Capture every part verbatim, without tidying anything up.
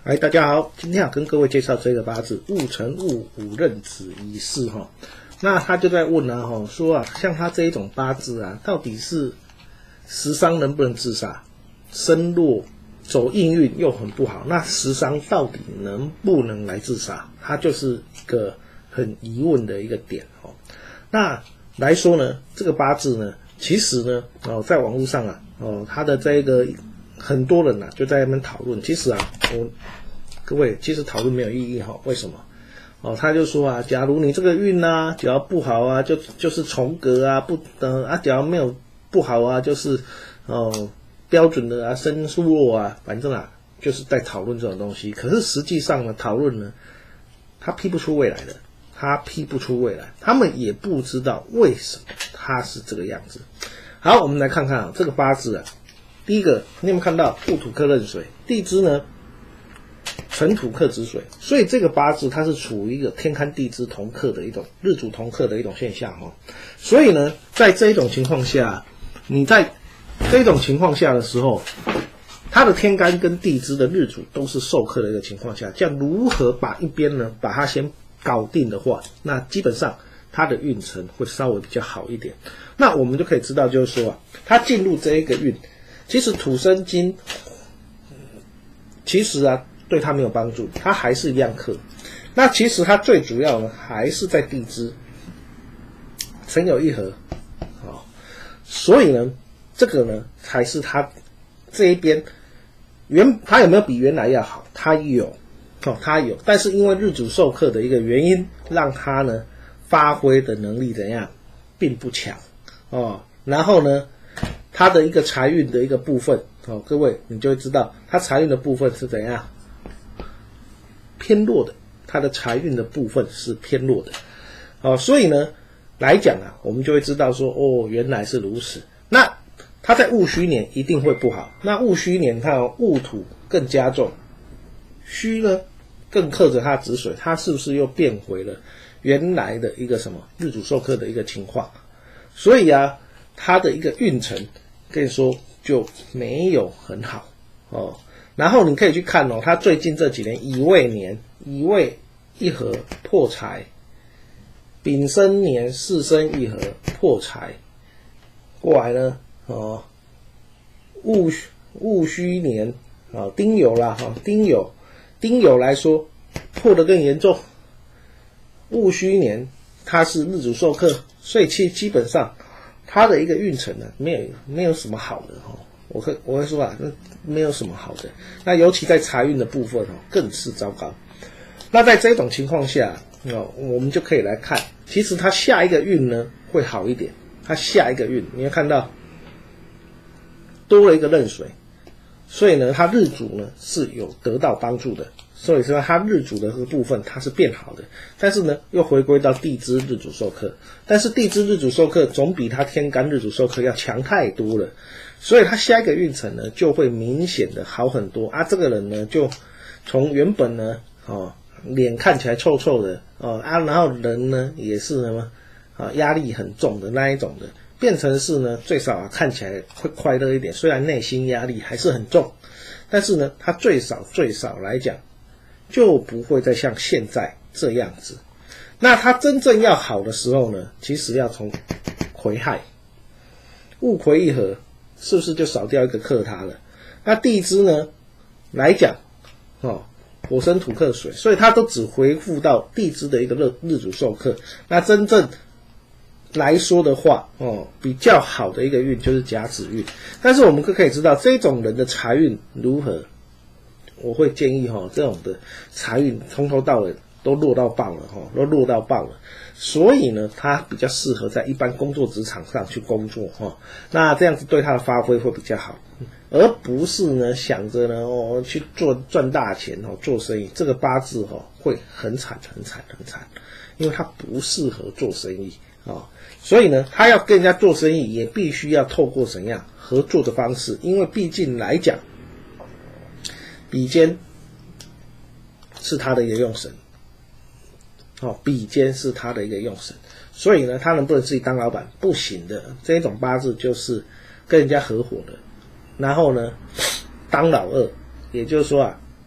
嗨，大家好，今天要跟各位介绍这个八字戊辰戊午壬子乙巳哈。那他就在问啊哈，说啊，像他这一种八字啊，到底是食伤能不能自杀？身弱走应运又很不好，那食伤到底能不能来自杀？他就是一个很疑问的一个点哦。那来说呢，这个八字呢，其实呢，哦，在网络上啊，哦，他的这个很多人啊就在那边讨论，其实啊，我各位其实讨论没有意义哈，为什么？哦，他就说啊，假如你这个运啊，只要不好啊，就就是重格啊，不呃啊，只要没有不好啊，就是哦标准的啊，身数弱啊，反正啊，就是在讨论这种东西。可是实际上呢，讨论呢，他批不出未来的，他批不出未来，他们也不知道为什么他是这个样子。好，我们来看看啊，这个八字啊，第一个，你有没有看到戊土克壬水，地支呢？辰土克子水，所以这个八字它是处于一个天干地支同克的一种日主同克的一种现象哦。所以呢，在这一种情况下，你在这种情况下的时候，它的天干跟地支的日主都是受克的一个情况下，这样如何把一边呢把它先搞定的话，那基本上它的运程会稍微比较好一点。那我们就可以知道，就是说啊，它进入这一个运，其实土生金，其实啊。对他没有帮助，他还是一样克。那其实他最主要呢，还是在地支，辰酉一合，哦，所以呢，这个呢才是他这一边原他有没有比原来要好？他有，哦，他有，但是因为日主受克的一个原因，让他呢发挥的能力怎样，并不强哦。然后呢，他的一个财运的一个部分，哦，各位你就会知道，他财运的部分是怎样。偏弱的，它的财运的部分是偏弱的，哦，所以呢来讲啊，我们就会知道说，哦，原来是如此。那它在戊戌年一定会不好。那戊戌年它有戊土更加重，戌呢更克着它子水，它是不是又变回了原来的一个什么日主受克的一个情况？所以啊，它的一个运程可以说就没有很好哦。然后你可以去看哦，他最近这几年乙未年乙未一合破财，丙申年巳申一合破财，过来呢哦，戊戊戌年啊、哦、丁酉啦哈、哦、丁酉丁酉来说破得更严重，戊戌年它是日主受克，所以其基本上它的一个运程呢没有没有什么好的哈、哦。我会我会说啊，那没有什么好的。那尤其在财运的部分哦，更是糟糕。那在这种情况下哦，我们就可以来看，其实它下一个运呢会好一点。它下一个运，你会看到多了一个壬水，所以呢，它日主呢是有得到帮助的。所以说它日主的这个部分它是变好的，但是呢又回归到地支日主受克，但是地支日主受克总比它天干日主受克要强太多了，所以它下一个运程呢就会明显的好很多啊。这个人呢就从原本呢哦脸看起来臭臭的哦啊，然后人呢也是什么啊压力很重的那一种的，变成是呢最少啊看起来会快乐一点，虽然内心压力还是很重，但是呢他最少最少来讲就不会再像现在这样子。那它真正要好的时候呢，其实要从癸亥戊癸一合，是不是就少掉一个克它了？那地支呢来讲哦，火生土克水，所以它都只回复到地支的一个日日主受克。那真正来说的话哦，比较好的一个运就是甲子运。但是我们可以知道这种人的财运如何，我会建议哈、哦，这种的财运从头到尾都落到爆了哈、哦，都落到爆了。所以呢，他比较适合在一般工作职场上去工作哈、哦。那这样子对他的发挥会比较好，而不是呢想着呢哦去做赚大钱哦做生意。这个八字哈、哦、会很惨很惨很惨，因为他不适合做生意啊、哦。所以呢，他要跟人家做生意，也必须要透过怎样合作的方式，因为毕竟来讲。比肩是他的一个用神，哦，比肩是他的一个用神，所以呢，他能不能自己当老板？不行的。这一种八字就是跟人家合伙的，然后呢，当老二，也就是说啊，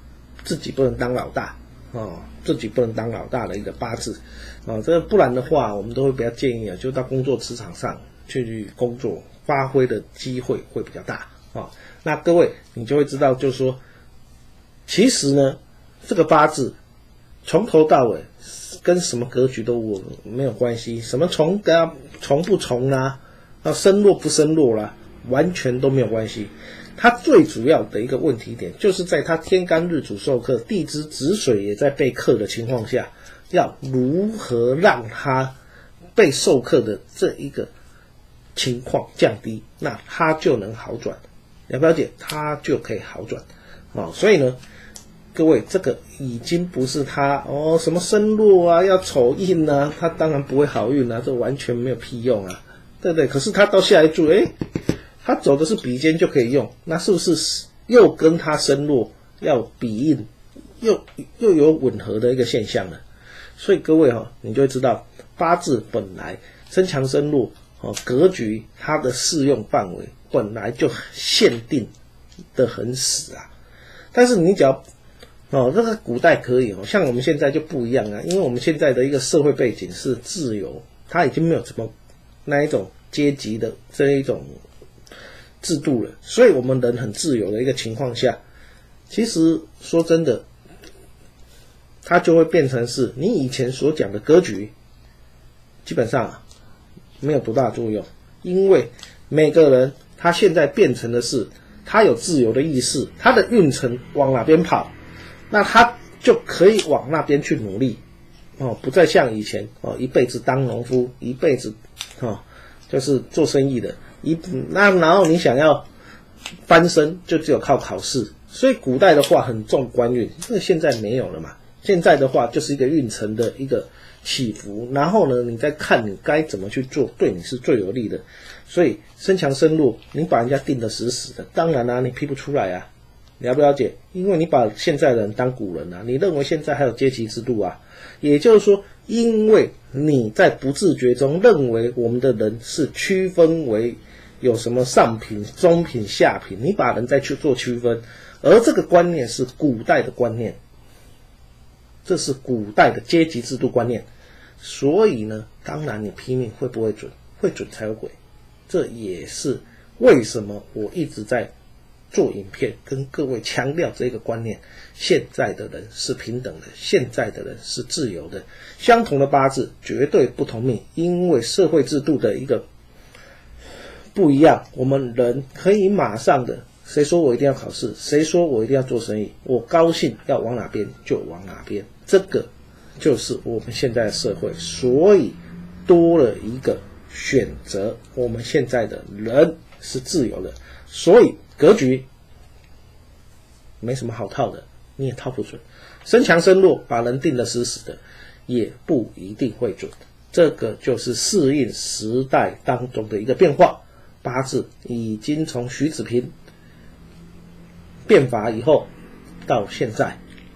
自己不能当老大哦，自己不能当老大的一个八字哦，这不然的话，我们都会比较建议啊，就到工作职场上去工作，发挥的机会会比较大哦。那各位你就会知道，就是说，其实呢，这个八字从头到尾跟什么格局都没有关系，什么重啊重不重啦、啊，升落不升落啦，完全都没有关系。它最主要的一个问题点，就是在它天干日主受克，地支子水也在被克的情况下，要如何让它被受克的这一个情况降低，那它就能好转。了不了解？它就可以好转哦。所以呢，各位，这个已经不是他哦什么升落啊，要丑印啊，他当然不会好运啊，这完全没有屁用啊，对不对？可是他到下一柱，哎，他走的是比肩就可以用，那是不是又跟他升落要比印，又又有吻合的一个现象呢？所以各位哈、哦，你就会知道八字本来身强身弱哦，格局它的适用范围本来就限定的很死啊，但是你只要哦，这个古代可以哦，像我们现在就不一样啊，因为我们现在的一个社会背景是自由，它已经没有什么那一种阶级的这一种制度了，所以我们人很自由的一个情况下，其实说真的，它就会变成是你以前所讲的格局，基本上没有多大作用，因为每个人他现在变成的是他有自由的意识，他的运程往哪边跑。那他就可以往那边去努力哦，不再像以前哦，一辈子当农夫，一辈子哦就是做生意的，一那然后你想要翻身，就只有靠考试。所以古代的话很重官运，那现在没有了嘛。现在的话就是一个运程的一个起伏，然后呢，你再看你该怎么去做，对你是最有利的。所以身强身弱，你把人家定得死死的，当然啊，你批不出来啊。了不了解？因为你把现在人当古人啊，你认为现在还有阶级制度啊？也就是说，因为你在不自觉中认为我们的人是区分为有什么上品、中品、下品，你把人再去做区分，而这个观念是古代的观念，这是古代的阶级制度观念。所以呢，当然你批命会不会准？会准才有鬼。这也是为什么我一直在做影片跟各位强调这个观念，现在的人是平等的，现在的人是自由的，相同的八字绝对不同命，因为社会制度的一个不一样，我们人可以马上的，谁说我一定要考试，谁说我一定要做生意，我高兴要往哪边就往哪边，这个就是我们现在的社会，所以多了一个选择，我们现在的人是自由的，所以格局没什么好套的，你也套不准。身强身弱，把人定得死死的，也不一定会准。这个就是适应时代当中的一个变化。八字已经从徐子平变法以后到现在，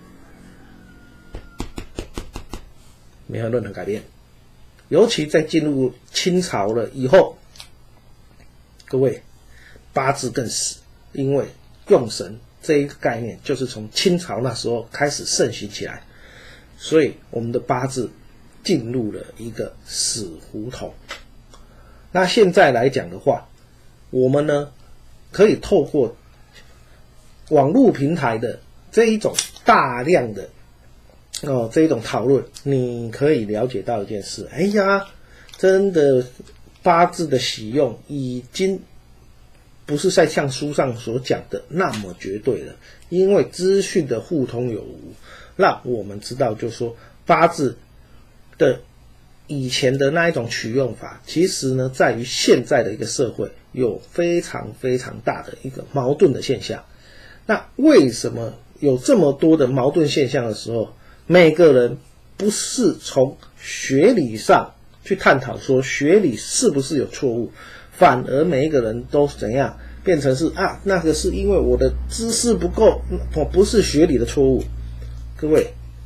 没有任何改变。尤其在进入清朝了以后，各位八字更死。因为用神这一个概念就是从清朝那时候开始盛行起来，所以我们的八字进入了一个死胡同。那现在来讲的话，我们呢可以透过网络平台的这一种大量的哦这一种讨论，你可以了解到一件事，哎呀，真的八字的使用已经不是在像书上所讲的那么绝对了，因为资讯的互通有无，让我们知道就是说八字的以前的那一种取用法，其实呢在于现在的一个社会有非常非常大的一个矛盾的现象。那为什么有这么多的矛盾现象的时候，每个人不是从学理上去探讨说学理是不是有错误，反而每一个人都怎样变成是啊，那个是因为我的知识不够，不是学理的错误。各位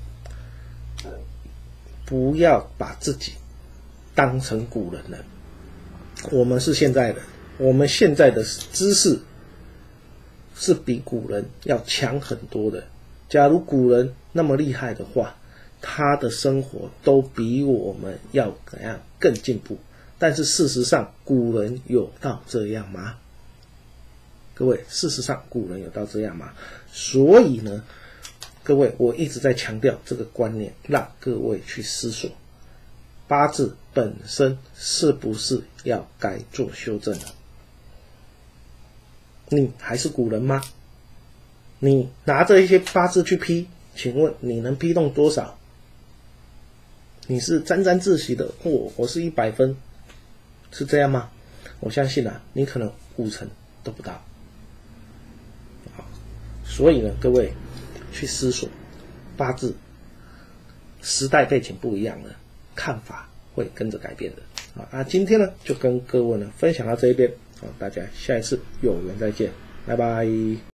不要把自己当成古人了，我们是现在人，我们现在的知识是比古人要强很多的， 假如古人那么厉害的话，他的生活都比我们要怎样更进步？但是事实上，古人有到这样吗？各位，事实上古人有到这样吗？所以呢，各位，我一直在强调这个观念，让各位去思索，八字本身是不是要该做修正的？你还是古人吗？你拿着一些八字去批，请问你能批动多少？你是沾沾自喜的，哦，我是一百分，是这样吗？我相信啊，你可能五成都不到。好，所以呢，各位去思索，八字时代背景不一样了，看法会跟着改变的。好啊，今天呢就跟各位呢分享到这一边，好，大家下一次有缘再见，拜拜。